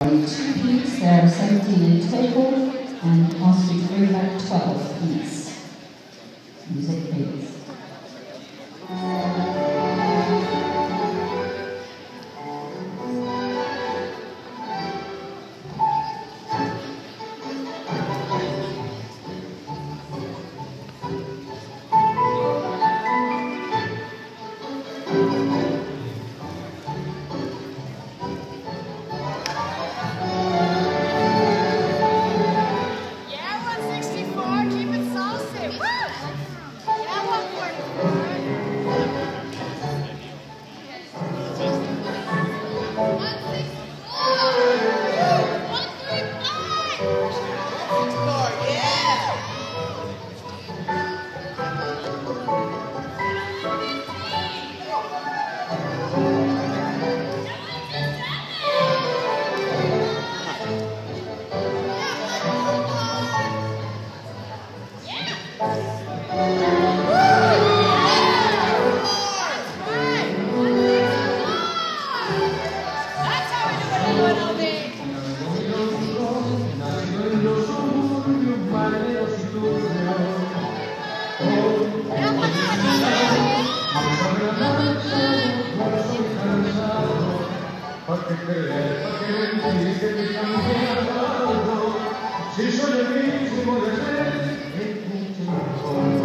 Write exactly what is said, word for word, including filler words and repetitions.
a two-piece. There are seventeen in total, and passing through about twelve piece. Music, please. Si soy el mismo de ser, es mucho mejor.